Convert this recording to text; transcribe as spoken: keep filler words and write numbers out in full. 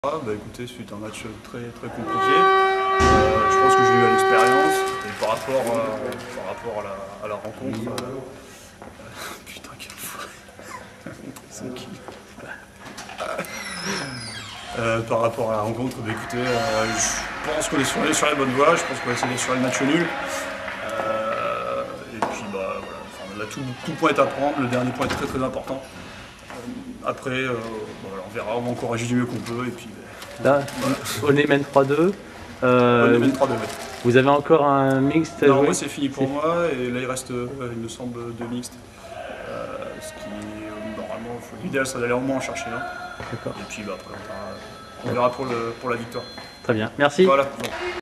Ah, bah écoutez, c'est un match très très compliqué. Euh, je pense que j'ai eu à l'expérience et par rapport, à, par rapport à, la, à la rencontre. Euh, euh, putain, quel fou. euh, par rapport à la rencontre, bah écoutez, euh, je pense qu'on est sur, sur la bonne voie. Je pense qu'on va essayer sur le match nul. Euh, et puis bah voilà, enfin, là tout, tout point est à prendre. Le dernier point est très très important. Euh, après, euh, bah, voilà, on verra, on va encourager du mieux qu'on peut et puis. Là, voilà. On est mène trois deux. Euh, on est trois deux, ouais. Vous avez encore un mixte à non, jouer? moi c'est fini pour moi et là il reste, euh, il me semble, deux mixtes. Euh, ce qui, euh, normalement, l'idéal serait d'aller au moins en chercher un. D'accord. Et puis bah, après on verra, on verra pour, le, pour la victoire. Très bien, merci. Voilà.